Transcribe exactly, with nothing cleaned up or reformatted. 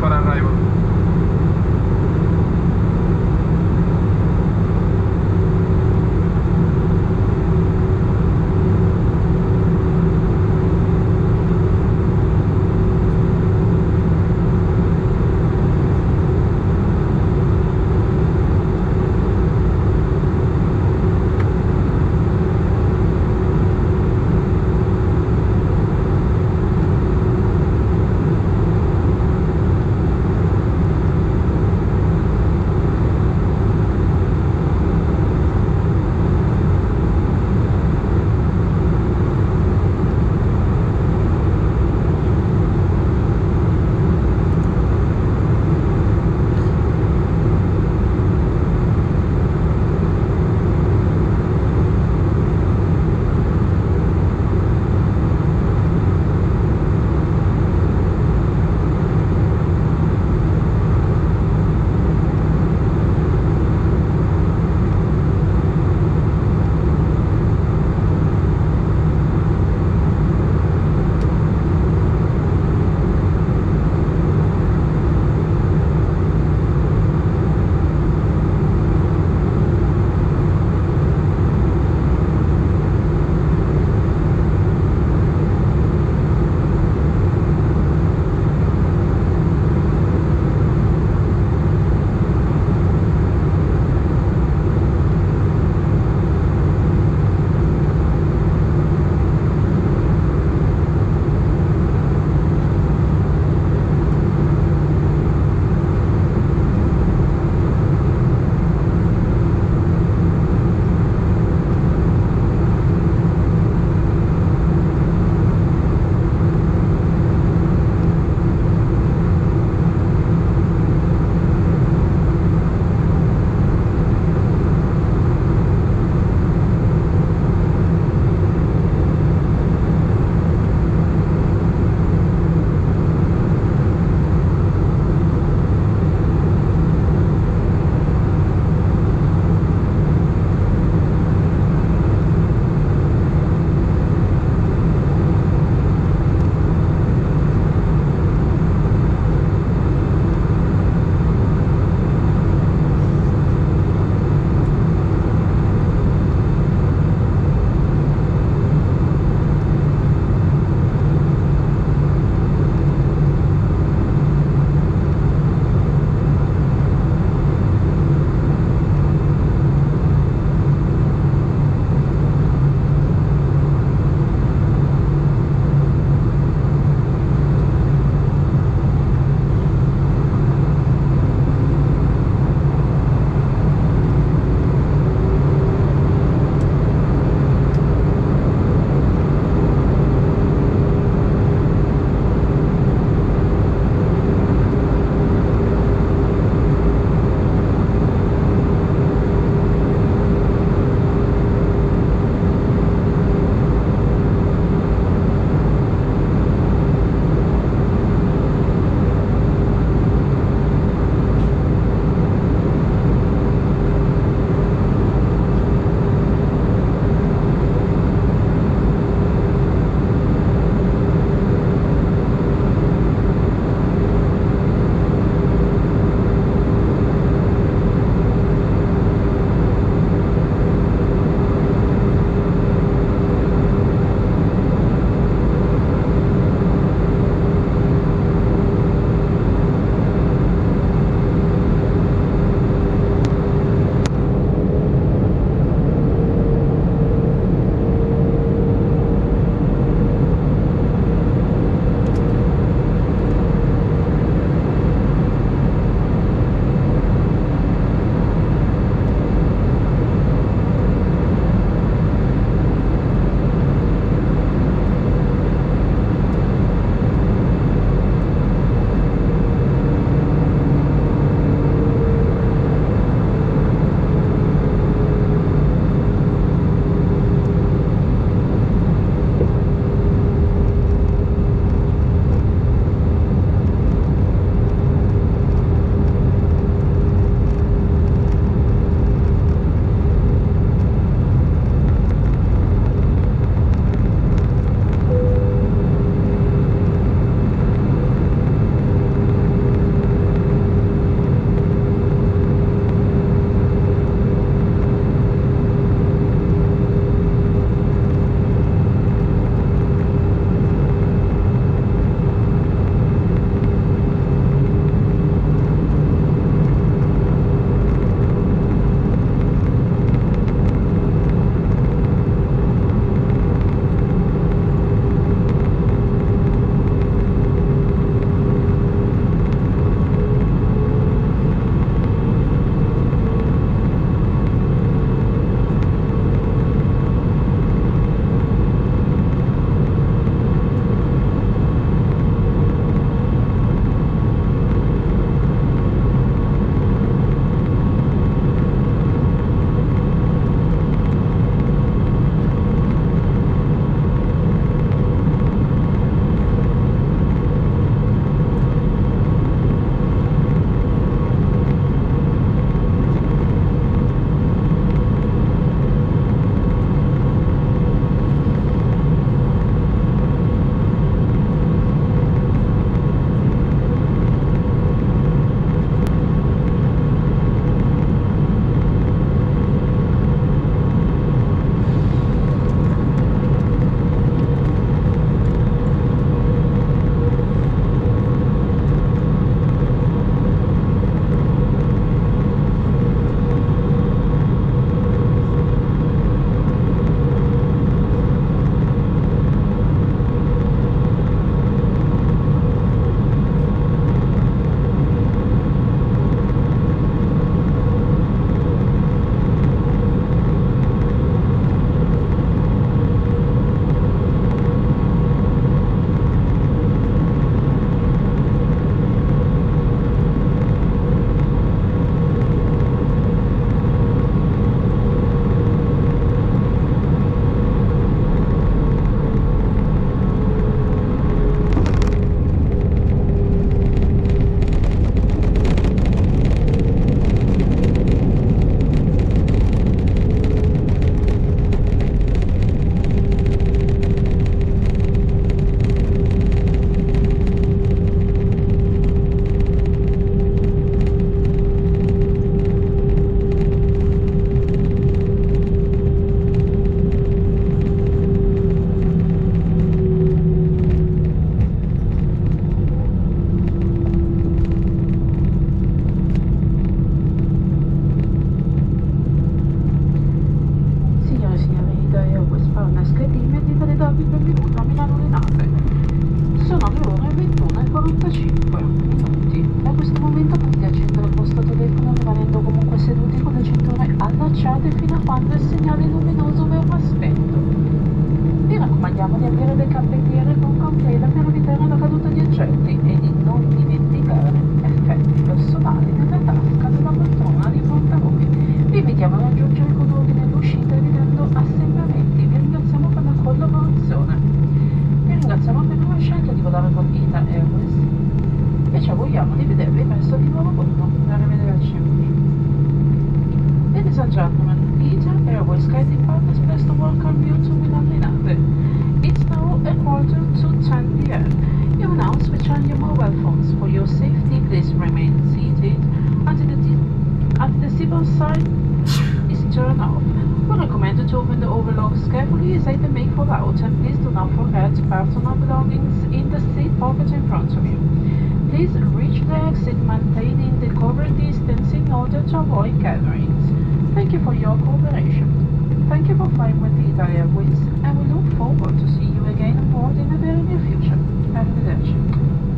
for arrival. speriamo di vedervi presto di nuovo a bordo. Arrivederci. Ladies and gentlemen, ITA Airways guiding partners pleased to welcome you to Milan Linate. It's now a quarter to ten p m You will now switch on your mobile phones. For your safety, please remain seated until the, until the seatbelt sign is turned off. We recommend you to open the overlocks carefully as they may fall out, and please do not forget personal belongings in the seat pocket in front of you. Please reach the exit maintaining the covered distance in order to avoid gatherings. Thank you for your cooperation. Thank you for flying with ITA Airways, and we look forward to see you again on board in the very near future. Arrivederci.